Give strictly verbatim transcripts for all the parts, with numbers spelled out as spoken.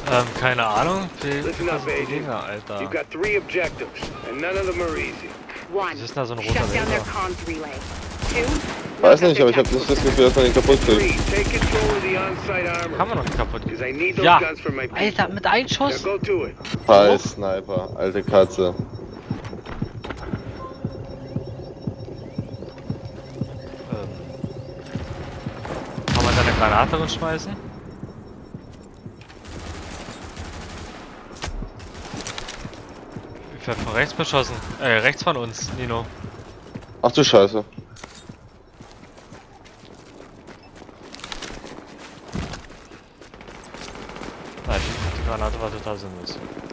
Ähm, keine Ahnung. Wie Listen up, die Agent. Dinger, Alter. You've got three objectives, and none of them are easy. One, Was ist denn da so ein shut roter down their Laser? comms relay. Two, Weiß knock out nicht, their aber ich habe tactical nicht das Gefühl, dass man den kaputt Three, kriegt. take control of the on-site armor. Kann man noch nicht kaputt. Because I need those Ja! guns for my people. Alter, mit einem Now Schuss! go to it. Scheiß Sniper, alte Katze. Ähm. Kann man da eine Granate drin schmeißen? Ich werde von rechts beschossen. Äh, rechts von uns, Nino. Ach du Scheiße. Nein, die Granate war total sinnlos.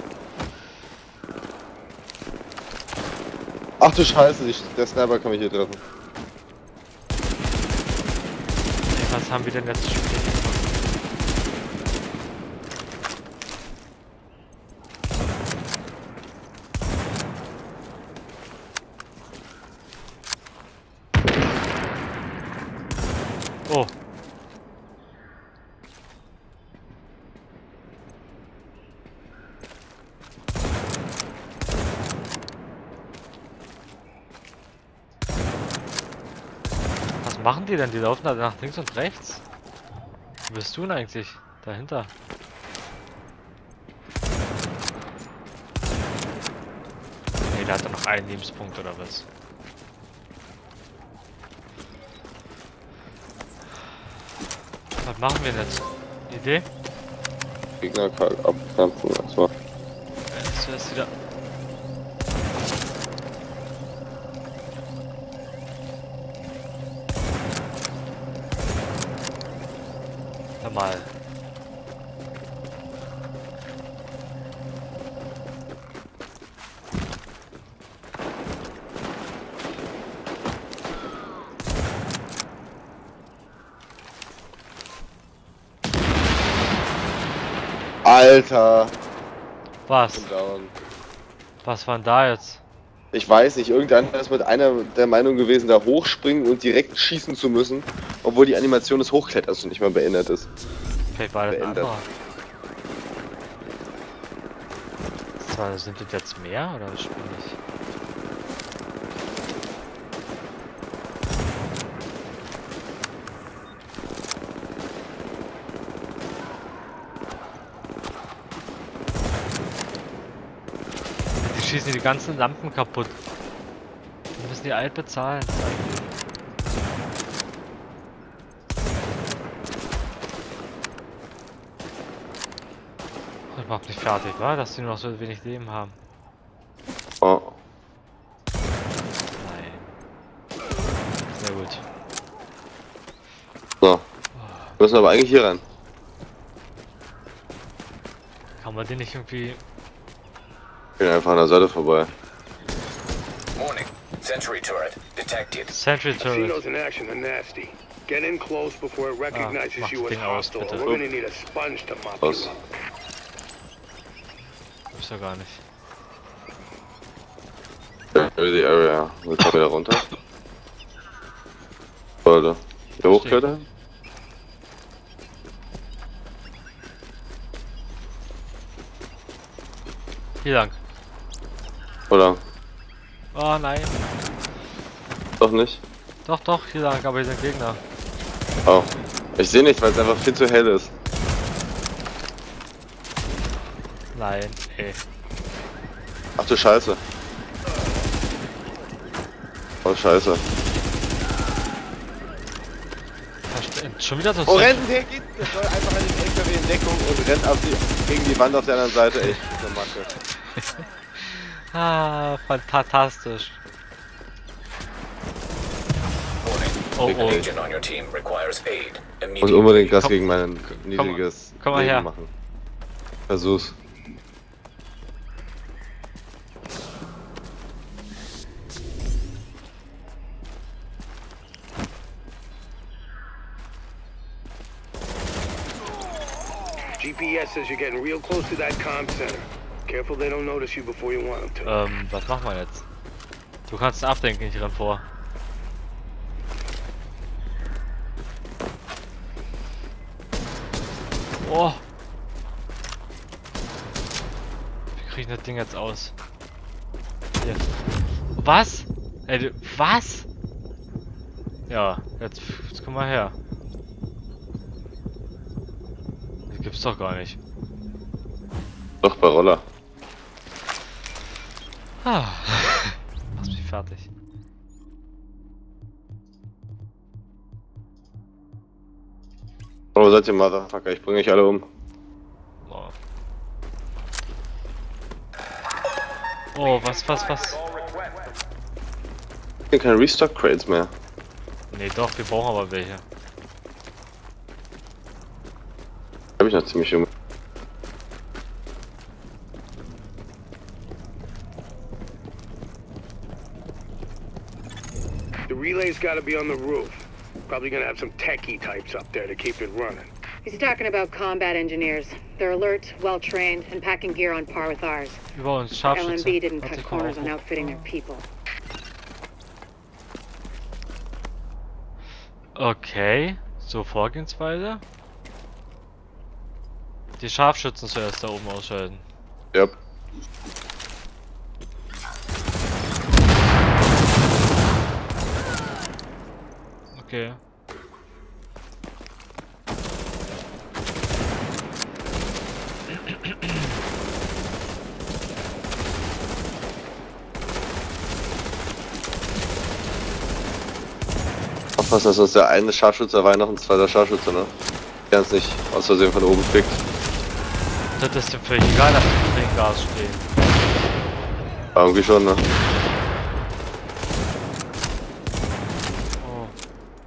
Ach du Scheiße, ich, der Sniper kann mich hier treffen. Ey, was haben wir denn jetzt schon wieder gemacht? Oh. Was machen die denn? Die laufen da nach links und rechts. Wo bist du denn eigentlich? Dahinter. Nee, der hat doch noch einen Lebenspunkt oder was? Was machen wir jetzt? Idee? Gegner kalt abkämpfen, erstmal. Äh, Zuerst wieder. Hör mal. Alter! Was? Bin down. Was war denn da jetzt? Ich weiß nicht, irgendeiner ist mit einer der Meinung gewesen, da hochspringen und direkt schießen zu müssen, obwohl die Animation des Hochkletterns nicht mal beendet ist. Vielleicht war das ein Beendet. anderer. Zwar sind das jetzt mehr oder was spiele ich? Die schießen die ganzen Lampen kaputt. Wir müssen die alt bezahlen. Ich mach nicht fertig, wa? Dass die nur noch so wenig Leben haben. Oh. Nein. Sehr gut. So. Wir müssen aber eigentlich hier rein. Kann man den nicht irgendwie... Ich bin einfach an der Seite vorbei. Warning. Sentry turret detected. Sentry I've seen Turret. those in action. They're nasty. Get in close before it recognizes mach you das as Ding aus, hostile. bitte. We're gonna need a sponge to mop Aus. you up. Gibt's ja gar nicht. The area. Wir kommen wieder runter. Oder? Der hochklettern? Hier lang. Oder? Oh nein. Doch nicht? Doch, doch, hier lang, aber hier sind Gegner. Oh. Ich sehe nicht, weil es einfach viel zu hell ist. Nein, ey. Ach du Scheiße. Oh Scheiße. Verste- Schon wieder so. Oh, rennt hier geht! Das soll einfach an den L K W in Deckung und rennt auf die, gegen die Wand auf der anderen Seite. Echt, so Macke. Ah, fantastisch. Warning. Oh, oh. Agent on your team requires aid. Ich muss Immediate. unbedingt das Komm- gegen mein niedriges komm mal Leben her. machen. Versuch's. G P S says you're getting real close to that comm center. Careful they don't notice you before you want them to. Ähm, was machen wir jetzt? Du kannst abdenken, ich renn vor. Oh. krieg ich das Ding jetzt aus? Hier. Was? Ey, du, was? Ja, jetzt, jetzt komm mal her. Das gibt's doch gar nicht. Doch, bei Roller. Ah. Machst mich fertig. Oh, seid ihr Motherfucker, ich bringe euch alle um. Oh. Oh, was, was, was? Ich keine Restock-Crates mehr. Nee, doch, wir brauchen aber welche. Hab ich noch ziemlich um. The relay's gotta be on the roof. Probably gonna have some techie types up there to keep it running. He's talking about combat engineers. They're alert, well-trained, and packing gear on par with ours. Über uns, L M Scharfschütze. B didn't Warte, cut komm corners auf. on outfitting their people. Okay, so Vorgehensweise. Die Scharfschützen zuerst da oben ausschalten. Ja. Okay. Aufpassen, dass uns der eine Scharfschütze erweint, noch ein zweiter Scharfschütze, ne? Der uns nicht aus Versehen von oben kriegt. Das ist dem völlig egal, dass wir im Gas stehen. Aber irgendwie schon, ne? Oh.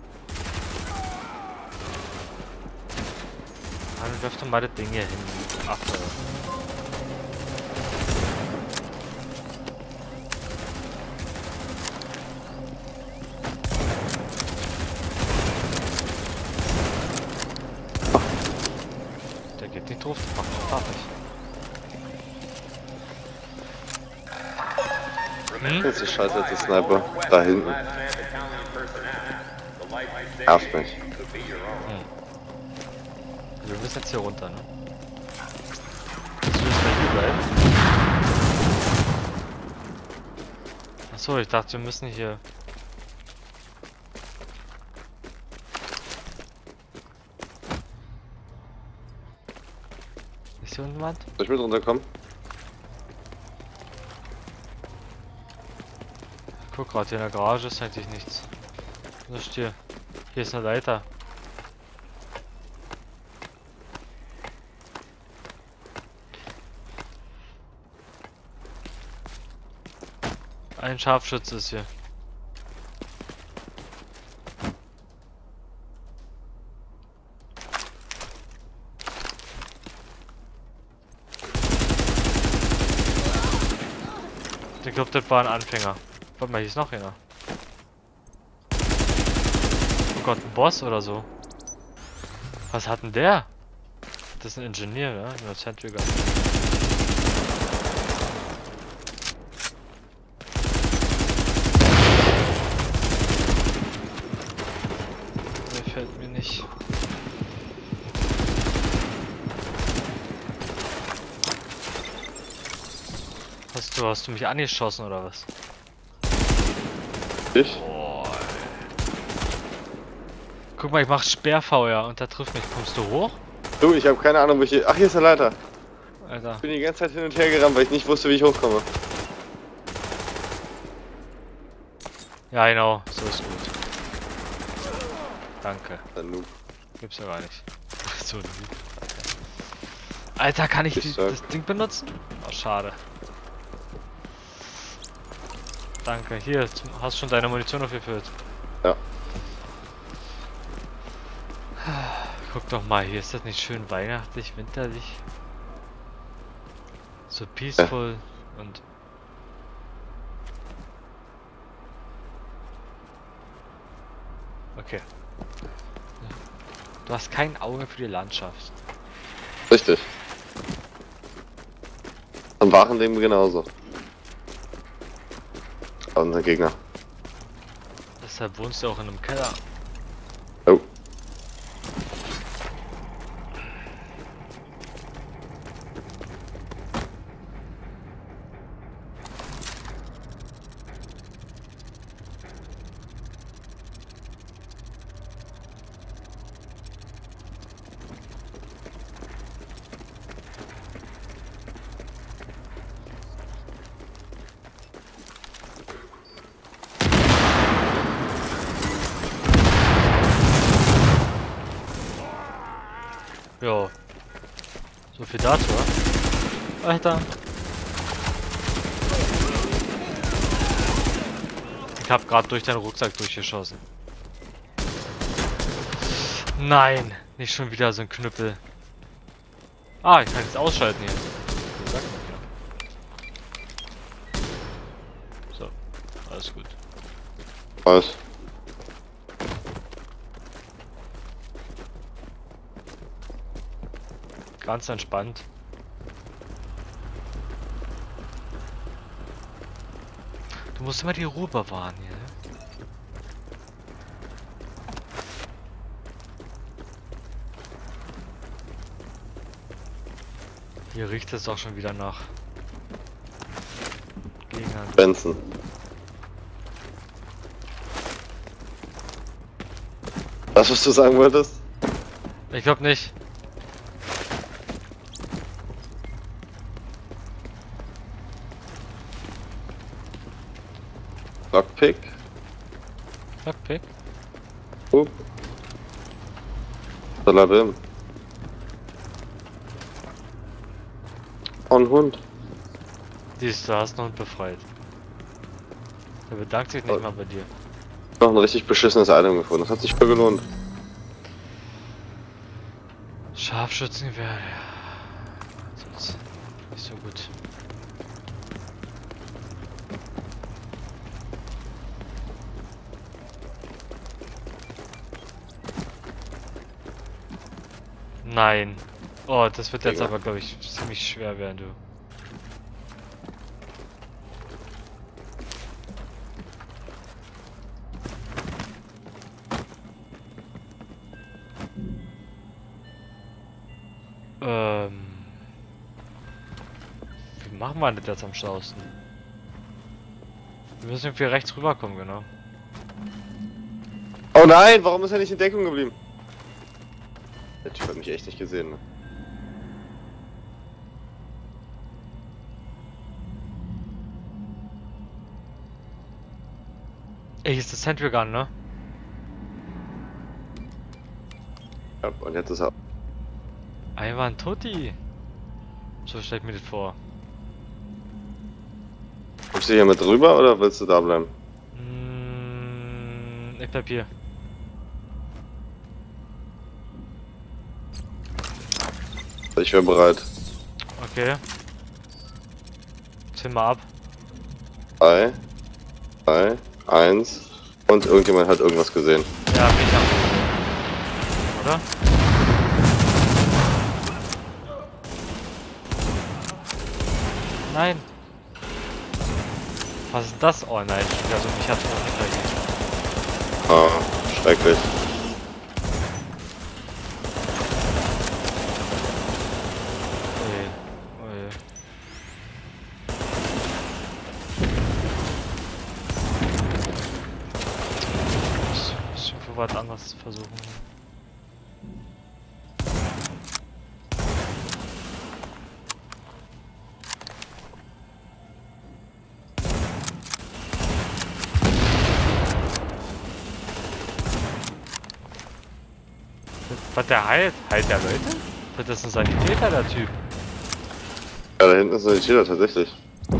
Dann wirf doch mal das Ding hier hin. Ach, äh. Der geht nicht drauf, der macht doch fertig. Hm? Jetzt ist scheiße, jetzt der Sniper. Da hinten. Nervt mich. Wir müssen jetzt hier runter, ne? Jetzt müssen wir hier bleiben. Achso, ich dachte, wir müssen hier. Ist hier unten was? Soll ich mit runterkommen? Ich guck gerade, hier in der Garage ist eigentlich nichts. Was ist hier? Hier ist eine Leiter. Ein Scharfschütze ist hier. Ich glaube, das war ein Anfänger. Warte mal, hier ist noch einer. Oh Gott, ein Boss oder so. Was hat denn der? Das ist ein Ingenieur, ja? Nur Sentry Gun. Der fällt mir nicht. Hast du, hast du mich angeschossen oder was? Ich? Oh, guck mal, ich mach Sperrfeuer und der trifft mich. Kommst du hoch? Du, ich habe keine Ahnung, wo ich hier... Ach, hier ist der Leiter. Alter. Ich bin die ganze Zeit hin und her gerannt, weil ich nicht wusste, wie ich hochkomme. Ja, genau, so ist gut. Danke. Dann Noob. Gibt's ja gar nicht. So ein Lied. Alter, kann ich die, das Ding benutzen? Oh, schade. Danke. Hier, hast schon deine Munition aufgefüllt. Ja. Guck doch mal, hier ist das nicht schön weihnachtlich, winterlich? So peaceful ja. Und... Okay. Du hast kein Auge für die Landschaft. Richtig. Am Wachenleben genauso. Aber unser Gegner. Deshalb wohnst du auch in einem Keller. Oh. So viel dazu, Alter. Ich hab gerade durch deinen Rucksack durchgeschossen. Nein, nicht schon wieder so ein Knüppel. Ah, ich kann jetzt ausschalten hier. So, alles gut. Was? Ganz entspannt. Du musst immer die Ruhe bewahren hier, ne? Hier riecht es auch schon wieder nach Gegnern. Benson. Was, was du sagen wolltest? Ich glaube nicht. Lockpick? Lockpick? Oh. Salabim. Oh, ein Hund. Siehst du, hast einen Hund befreit. Der bedankt sich nicht Oh. mal bei dir. Noch ein richtig beschissenes Item gefunden. Das hat sich voll gelohnt. Scharfschützengewehr, ja. Sonst nicht so gut. Nein. Oh, das wird jetzt Digga. aber, glaube ich, ziemlich schwer werden, du. Ähm. Wie machen wir das jetzt am schlausten? Wir müssen irgendwie rechts rüberkommen, genau. Oh nein, warum ist er nicht in Deckung geblieben? Der Typ hat mich echt nicht gesehen, ne? Ey, hier ist das Sentry Gun, ne? Ja, und jetzt ist er. Ivan Tutti. So stell ich mir das vor. Kommst du hier mit rüber oder willst du da bleiben? Mm, ich bleib hier. Ich wäre bereit. Okay. Zähl mal ab. drei, zwei, eins. Und irgendjemand hat irgendwas gesehen. Ja, mich ab. Oder? Nein. Was ist das? Oh nein, also mich hat's auch nicht gleich. Ah, schrecklich. Oje, oje. Ich muss für was anderes versuchen. Was der heilt? Heilt der Leute? Das ist ein Sanitäter, der Typ. Ja, da hinten ist ein Schiller tatsächlich.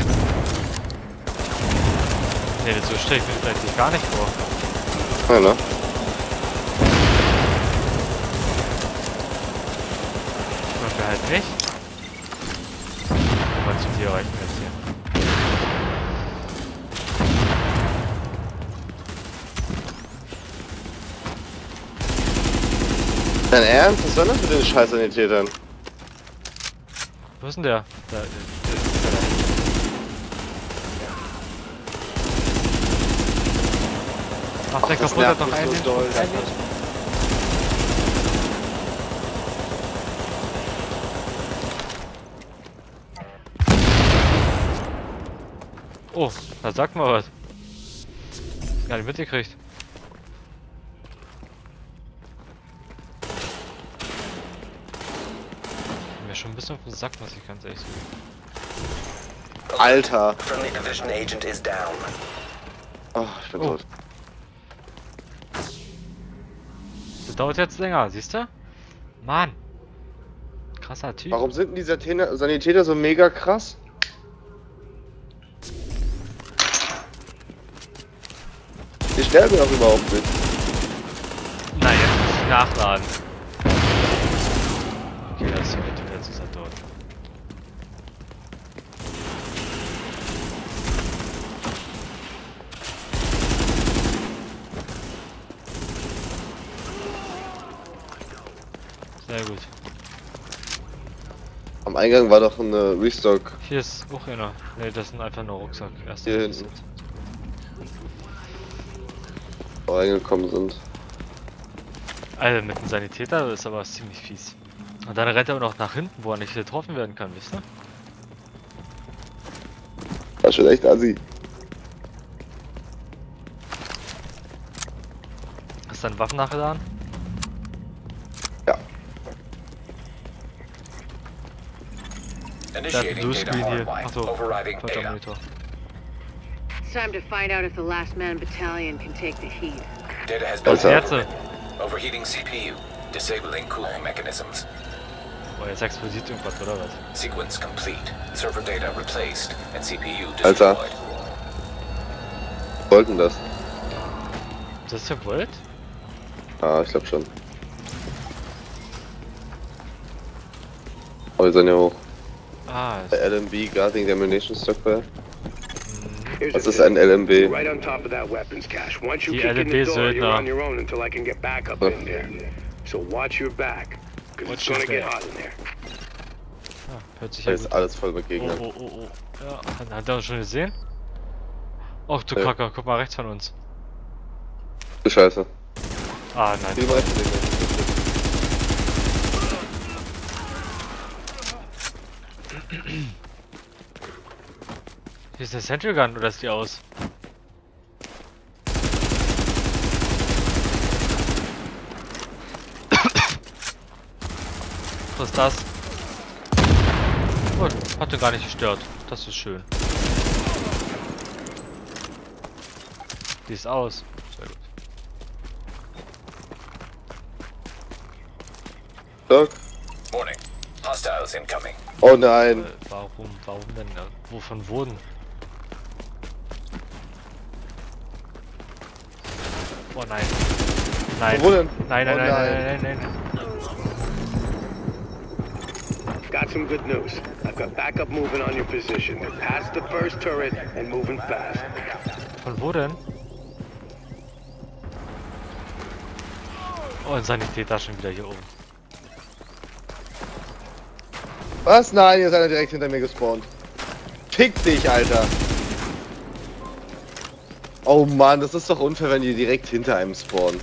Nee, so stelle ich mir das eigentlich gar nicht vor. Ja, ne? Und wir halt nicht. Aber zu dir reichen jetzt hier. Dein Ernst? Was soll das mit den scheiß Sanitätern? Wo ist denn der? Da, der, der, der, der. Ach, der das kaputt hat nervt noch mich einen. so doll, einen- Alter. Oh, da sagt mal was. Gar nicht mitgekriegt. Mir schon ein bisschen auf den Sack, muss ich ganz ehrlich sagen. Alter. Friendly division agent is down. Oh, ich bin Oh. tot. Das dauert jetzt länger, siehst du? Mann. Krasser Typ. Warum sind denn die Sanitäter, Sanitäter so mega krass? Die sterben auch überhaupt nicht. Nein, jetzt muss ich nachladen. Okay, das ist hier bitte, jetzt ist er tot. Sehr gut. Am Eingang war doch eine Restock. Hier ist auch einer. Ne, das sind einfach nur Rucksack. Erst Hier hinten. Reingekommen sind. Also mit dem Sanitäter ist aber ziemlich fies. Und dann rennt er aber noch nach hinten, wo er nicht getroffen werden kann, wisst ihr? War schon echt assi. Hast du deine Waffen nachgeladen? Ja. Der hat einen Initiating Bluescreen data hier. hardwired. Achso, Overriding falscher data. Monitor. It's time to find out if the Last Man Battalion can take the heat. Data has been Was jetzt? overwritten. Overheating C P U. Disabling cooling mechanisms. Oh, jetzt explodiert irgendwas, oder was? Sequence complete. Server data replaced. And C P U Alter. destroyed. Wollten das? Das ist ja Volt? Ah, ich glaube schon. Oh, wir sind ja hoch. Ah, Der L M B Guarding the Ammunition Stockpile. Here's Was the ist tip. ein L M B? Right on top of that weapons cache. Once you Die kick in the door, L M B-Söldner. you're on your own until I can get backup in there. So watch your back, because it's Watch your gonna get back. hot in there. ah, hört sich Da ja ist gut. alles voll mit Oh, Gegnern. oh, oh, oh. Ja, hat, hat er uns schon gesehen? Och du Ja. Kacker, guck mal rechts von uns. Du Scheiße. Ah, nein. Wie weit sind wir? Hier ist eine Central Gun, oder ist die aus? Was ist das? Oh, hat den gar nicht gestört. Das ist schön. Die ist aus. Sehr gut. Doc? Warning. Hostiles incoming. Oh nein. Äh, warum, warum denn? Äh, wovon wurden? Oh nein. Nein. Wo denn? Nein, nein, Oh nein, nein. nein, nein, nein. Got some good news. I've got backup moving on your position. We're past the first turret and moving fast. Von wo denn? Oh, ein Sanitäter schon wieder hier oben. Was? Nein, ihr seid ja direkt hinter mir gespawnt. Fick dich, Alter. Oh Mann, das ist doch unfair, wenn die direkt hinter einem spawnen.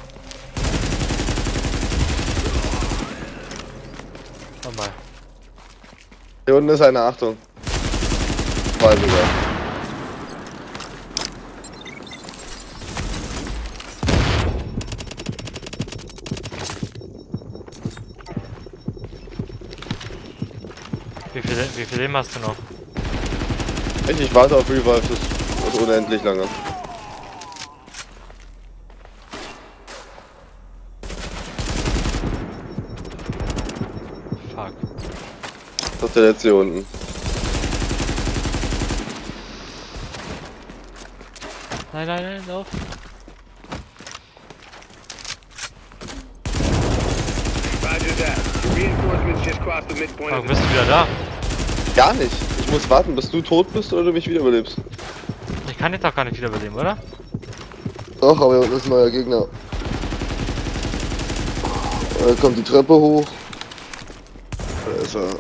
Schau mal. Hier unten ist eine, Achtung. Zwei sogar. Wie viel, wie viel Leben hast du noch? Ich, ich warte auf Revive, das ist unendlich lange. Fuck. Das ist der letzte hier unten. Nein, nein, nein, lauf. Roger that. Your reinforcements just crossed the midpoint Warum of the... bist du wieder da? Gar nicht. Ich muss warten, bis du tot bist oder du mich wiederbelebst. Ich kann dich doch gar nicht wiederbeleben, oder? Doch, aber hier unten ist ein neuer Gegner. Da kommt die Treppe hoch. Da ist er.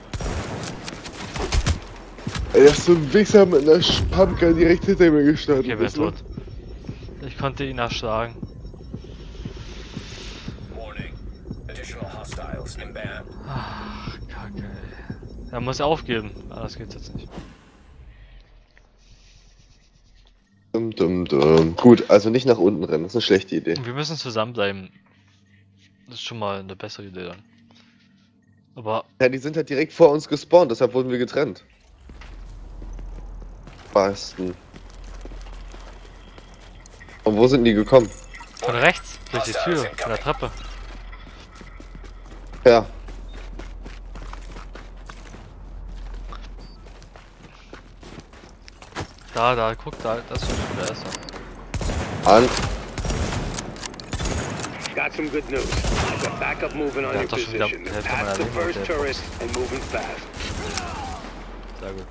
Ey, das ist so ein Wichser mit einer Pumpgun direkt hinter mir gestanden. Okay, wer ist Weißt du? tot? Ich konnte ihn erschlagen. Warning. Additional hostiles inbound. Ach, Kacke, ey. Er muss aufgeben. Ah, das geht jetzt nicht. Dum, dum, dum. Gut, also nicht nach unten rennen, das ist eine schlechte Idee. Wir müssen zusammenbleiben. Das ist schon mal eine bessere Idee dann. Aber Ja, die sind halt direkt vor uns gespawnt, deshalb wurden wir getrennt. Basten. Und wo sind die gekommen? von rechts, durch die Tür, von der Treppe. Ja. Da, da, guck da, das ist schon wieder erst. An. Got some good news. I've got backup moving on Ja, your doch schon wieder position. Hälfte Past meiner the Leben first auf der turret and moving fast. Sehr gut.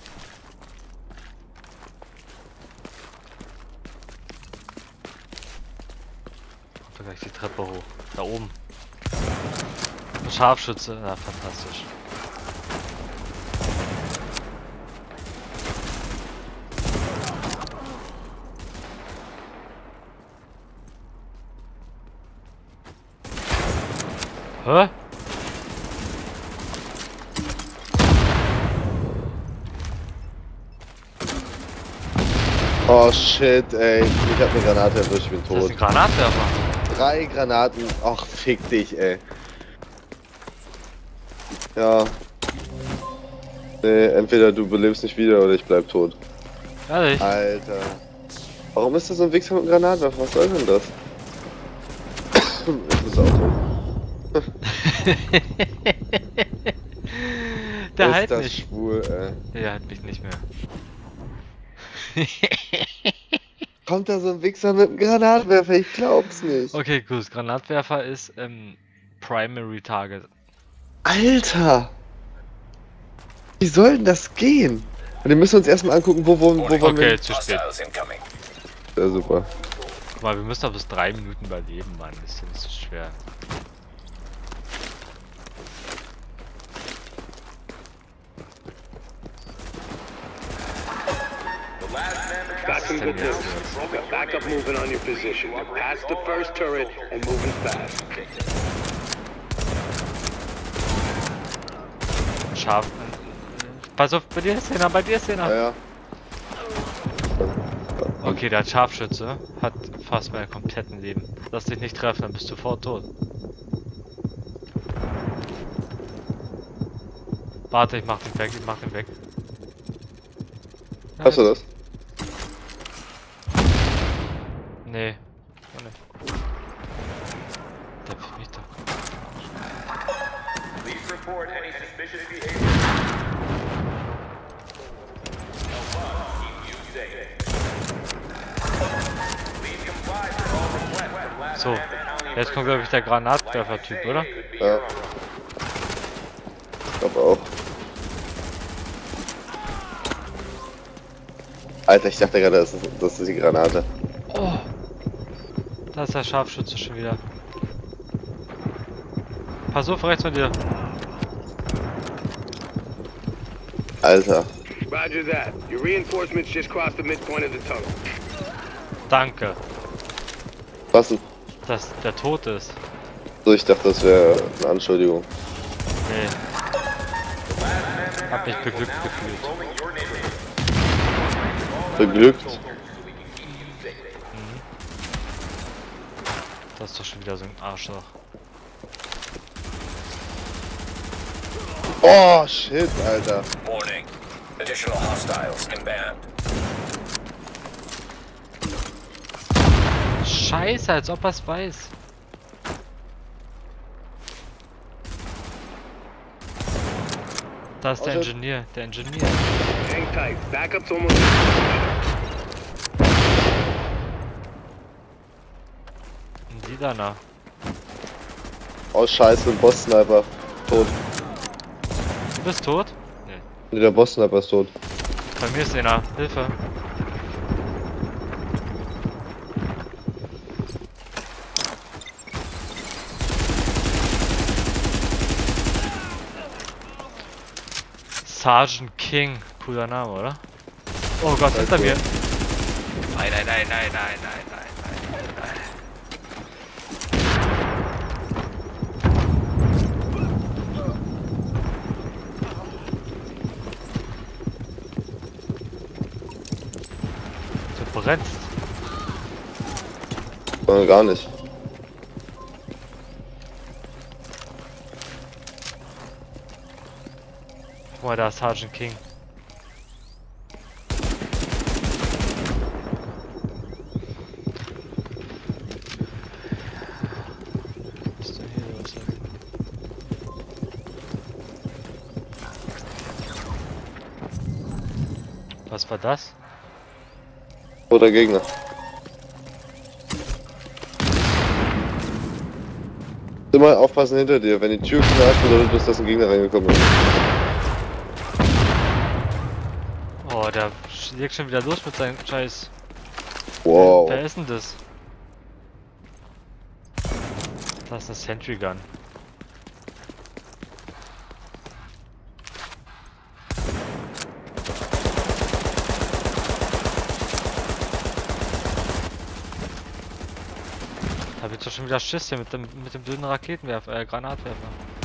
Kommt da gleich die Treppe hoch. Da oben. Ein Scharfschütze. Na, fantastisch. Hä? Oh shit, ey. Ich hab eine Granate erwischt, ich bin Das ist tot. ein Granatwerfer. Drei Granaten. Ach, fick dich, ey. Ja. Nee, entweder du belebst nicht wieder oder ich bleib tot. Ehrlich? Alter. Warum ist das so ein Wichser mit einem Granatwerfer? Was soll denn das? Ich muss auch tot. Der ist halt das nicht. schwul, ey. Der halt mich nicht mehr. Kommt da so ein Wichser mit einem Granatwerfer? Ich glaub's nicht. Okay, gut. Granatwerfer ist ähm, Primary Target. Alter! Wie soll denn das gehen? Und wir müssen uns erstmal angucken, wo, wo, wo wollen Okay, wir... zu spät. Hostiles incoming. Ja, super. Guck mal, wir müssen doch bis drei Minuten überleben, Mann. Das ist ja nicht so schwer. Got some good news. I've got backup moving on your position. You're past the first turret and moving fast. Scharf. Pass auf, bei dir ist einer, bei dir ist einer. Ja, ja. Okay, der hat Scharfschütze. Hat fast mein kompletten Leben. Lass dich nicht treffen, dann bist du sofort tot. Warte, ich mach den weg, ich mach den weg. Hast du das? Nee. Oh, nicht. Der will mich doch. Please report any suspicious behavior. Keep you safe. Please comply with all requests from last So, jetzt kommt glaube ich der Granatwerfer-Typ, oder? Ja. Ich glaube auch. Alter, ich dachte gerade, das ist, das ist die Granate. Oh! Da ist der Scharfschütze schon wieder. Pass auf, rechts von dir. Alter. Roger that. Your reinforcements just crossed the midpoint of the tunnel. Danke, Was denn? dass der tot ist. So, ich dachte, das wäre eine Anschuldigung. Nee. Hab mich beglückt gefühlt. Beglückt. Das ist doch schon wieder so ein Arschloch. Oh, shit, Alter. Warning. Additional hostiles inbound. Scheiße, als ob er's weiß. Da ist der Außer- Ingenieur, der Ingenieur. Hang tight. Backup's almost. Ein Lilaner. Oh, scheiße, ein Boss-Sniper. Tot. Du bist tot? Nee. Nee, der Boss-Sniper ist tot. Bei mir ist einer. Hilfe. Sergeant King. Cooler Name, oder? Oh Gott, hinter mir. Nein, nein, nein, nein, nein, nein, nein, nein, nein. Du brennst. Sondern gar nicht. Guck mal, da ist Sergeant King. Was ist denn hier los? Was war das? Oder Gegner. Immer aufpassen hinter dir, wenn die Tür knallt, bedeutet das, dass ein Gegner reingekommen ist. Oh, der legt schon wieder los mit seinem Scheiß. Wow. Wer ist denn das? Das ist eine Sentry Gun. Hab jetzt doch schon wieder Schiss hier mit dem mit dem dünnen Raketenwerfer, äh, Granatwerfer.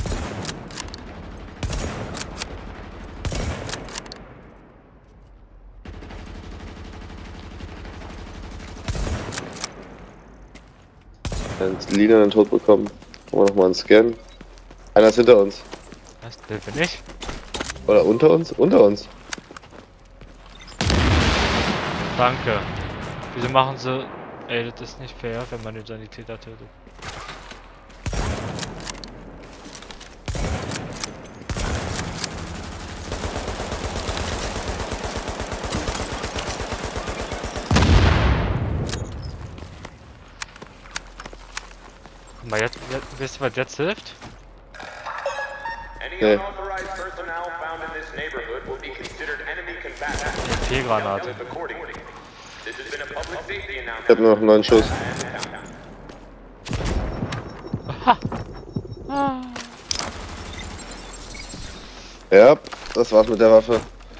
Und Lina einen Tod bekommen. Machen wir nochmal einen Scan. Einer ist hinter uns. Was? Der bin ich? Oder unter uns? Unter uns. Danke. Wieso machen sie... Ey, das ist nicht fair, wenn man den Sanitäter tötet. Guck mal, jetzt, jetzt wisst ihr, was jetzt hilft? Any Okay. unauthorized personnel found in this neighborhood will be considered enemy combatants. T-Granate. Dealt with accordingly. This has been a public safety Ich hab announcement. nur noch einen neuen Schuss. Ja, das war's mit der Waffe.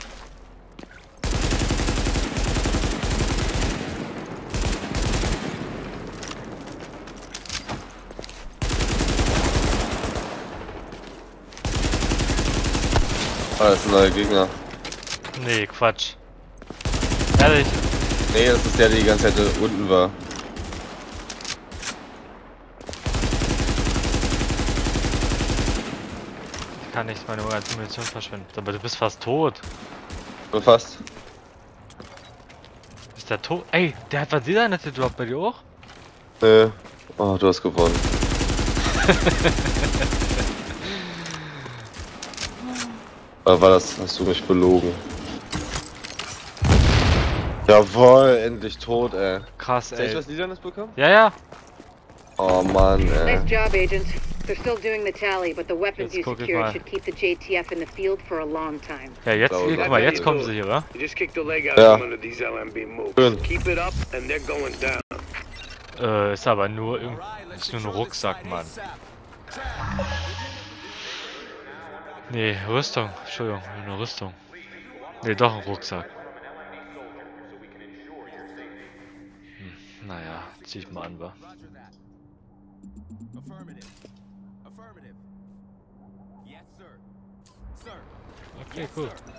Ah, das ist ein neuer Gegner. Nee, Quatsch. Ehrlich? Nee, das ist der, der die ganze Zeit unten war. Ich kann nicht meine ganze Munition verschwenden. Aber du bist fast tot. Nur fast. Ist der tot? Ey, der hat was dieser nicht gedroppt bei dir auch? Nö. Oh, du hast gewonnen. Oder war das, hast du mich belogen? Jawohl, endlich tot, ey. Krass, Hast du echt ey. was Liedernes bekommen? Ja, ja. Oh Mann, ey. Nice job, Agent. They're still doing the tally, but the weapons Jetzt you guck ich secured mal. should keep the J T F in the field for a long time. Ja, jetzt, Sauber. guck mal, jetzt kommen sie hier, wa? You just kicked the leg out Ja. of one of these L M B moves. Schön. Keep it up and they're going down. Äh, ist aber nur, irgend- ist nur ein Rucksack, Mann. Nee, Rüstung. Entschuldigung, eine Rüstung. Nee, doch ein Rucksack. Hm, naja, zieh ich mal an, wa? Affirmative. Affirmative. Yes, sir. Sir. Okay, cool.